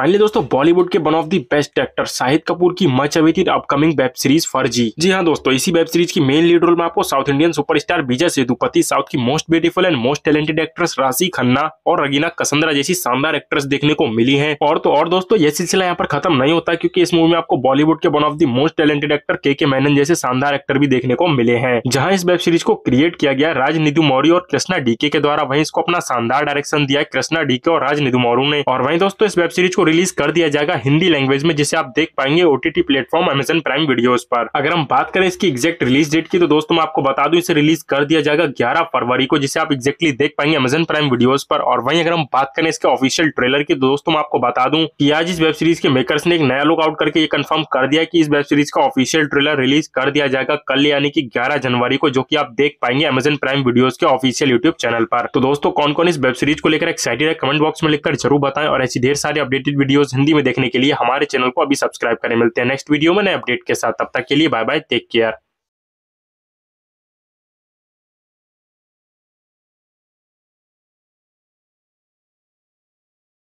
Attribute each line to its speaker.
Speaker 1: Finally दोस्तों बॉलीवुड के one of the best actor Shahid Kapoor की much awaited upcoming web series Farzi. जी हाँ दोस्तों, इसी वेब सीरीज की मेन लीड रोल में आपको south Indian superstar Vijay Sethupathi, south की most beautiful and most talented actress Raashi Khanna और रगीना कसंद्रा जैसी शानदार एक्ट्रेस देखने को मिली है। और दोस्तों यह सिलसिला यहाँ पर खत्म नहीं होता, क्योंकि इस मूवी में आपको बॉलीवुड के one of the most talented actor के मेनन जैसे शानदार एक्टर भी देखने को मिले हैं। जहाँ इस वेब सीरीज को क्रिएट किया गया राज निधु मौर्य और कृष्णा डीके के द्वारा, वहीं इसको अपना शानदार डायरेक्शन दिया कृष्णा डीके और राज निधु मौर्य ने। और वहीं दोस्तों इस वेब सीरीज को रिलीज कर दिया जाएगा हिंदी लैंग्वेज में, जिसे आप देख पाएंगे OTT platform Amazon Prime videos पर। अगर हम बात करें इसकी एग्जैक्ट रिलीज डेट की, तो दोस्तों मैं आपको बता दूं इसे रिलीज कर दिया जाएगा 11 फरवरी को, जिसे आप एग्जैक्टली देख पाएंगे अमेजन प्राइम वीडियोस पर। और वहीं अगर हम बात करें इसके ऑफिशियल ट्रेलर की, तो दोस्तों मैं आपको बता दूं कि आज इस वेब सीरीज के मेकर्स ने एक नया लुक आउट करके ये कंफर्म कर दिया कि इस वेब सीरीज का ऑफिशियल ट्रेलर रिलीज कर दिया जाएगा कल, यानी कि 11 जनवरी को, जो कि आप देख पाएंगे अमेजन प्राइम वीडियोस के ऑफिशियल यूट्यूब चैनल पर। तो दोस्तों कौन कौन इस वेब सीरीज को लेकर एक्साइटेड है, कमेंट बॉक्स में लिखकर जरूर बताएं। और ऐसी ढेर सारी अपडेटेड वीडियोस हिंदी में देखने के लिए हमारे चैनल को अभी सब्सक्राइब करें। मिलते हैं नेक्स्ट वीडियो में नए अपडेट के साथ, तब तक के लिए बाय बाय, टेक केयर।